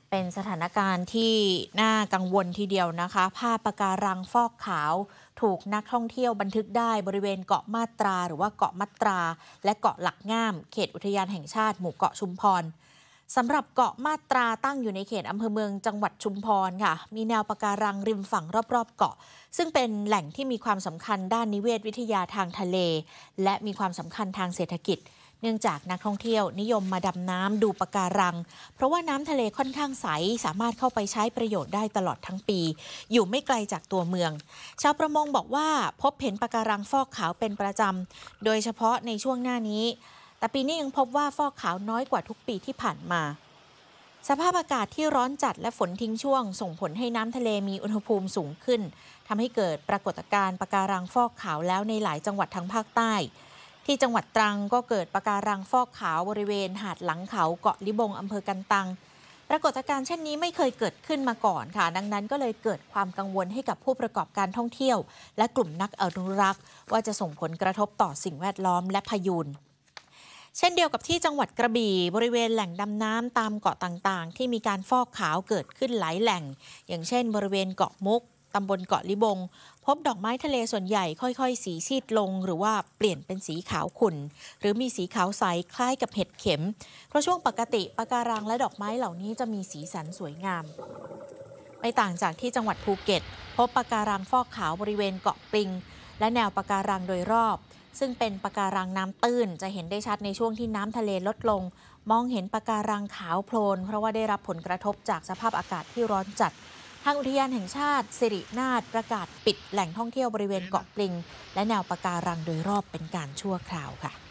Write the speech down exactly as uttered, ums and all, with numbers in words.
เป็นสถานการณ์ที่น่ากังวลทีเดียวนะคะภาพปะการังฟอกขาวถูกนักท่องเที่ยวบันทึกได้บริเวณเกาะมาตราหรือว่าเกาะมัตราและเกาะหลักง่ามเขตอุทยานแห่งชาติหมู่เกาะชุมพรสำหรับเกาะมาตราตั้งอยู่ในเขตอำเภอเมืองจังหวัดชุมพรค่ะมีแนวปะการังริมฝั่งรอบๆเกาะซึ่งเป็นแหล่งที่มีความสำคัญด้านนิเวศวิทยาทางทะเลและมีความสำคัญทางเศรษฐกิจเนื่องจากนักท่องเที่ยวนิยมมาดำน้ำดูปะการังเพราะว่าน้ำทะเลค่อนข้างใสสามารถเข้าไปใช้ประโยชน์ได้ตลอดทั้งปีอยู่ไม่ไกลจากตัวเมืองชาวประมงบอกว่าพบเห็นปะการังฟอกขาวเป็นประจำโดยเฉพาะในช่วงหน้านี้แต่ปีนี้ยังพบว่าฟอกขาวน้อยกว่าทุกปีที่ผ่านมาสภาพอากาศที่ร้อนจัดและฝนทิ้งช่วงส่งผลให้น้ำทะเลมีอุณหภูมิสูงขึ้นทำให้เกิดปรากฏการณ์ปะการังฟอกขาวแล้วในหลายจังหวัดทางภาคใต้ที่จังหวัดตรังก็เกิดปะการังฟอกขาวบริเวณหาดหลังเขาเกาะลิบงอำเภอกันตังปรากฏการณ์เช่นนี้ไม่เคยเกิดขึ้นมาก่อนค่ะดังนั้นก็เลยเกิดความกังวลให้กับผู้ประกอบการท่องเที่ยวและกลุ่มนักอนุรักษ์ว่าจะส่งผลกระทบต่อสิ่งแวดล้อมและพายุเช่นเดียวกับที่จังหวัดกระบี่บริเวณแหล่งดำน้ำตามเกาะต่างๆที่มีการฟอกขาวเกิดขึ้นหลายแหล่งอย่างเช่นบริเวณเกาะมุกตำบลเกาะลิบงพบดอกไม้ทะเลส่วนใหญ่ค่อยๆสีซีดลงหรือว่าเปลี่ยนเป็นสีขาวขุ่นหรือมีสีขาวใสคล้ายกับเห็ดเข็มเพราะช่วงปกติปะการังและดอกไม้เหล่านี้จะมีสีสันสวยงามไม่ต่างจากที่จังหวัดภูเก็ตพบปะการังฟอกขาวบริเวณเกาะปริงและแนวปะการังโดยรอบซึ่งเป็นปะการังน้ำตื้นจะเห็นได้ชัดในช่วงที่น้ำทะเลลดลงมองเห็นปะการังขาวโพลนเพราะว่าได้รับผลกระทบจากสภาพอากาศที่ร้อนจัดทางอุทยานแห่งชาติสิรินาถประกาศปิดแหล่งท่องเที่ยวบริเวณเกาะปลิงและแนวปะการังโดยรอบเป็นการชั่วคราวค่ะ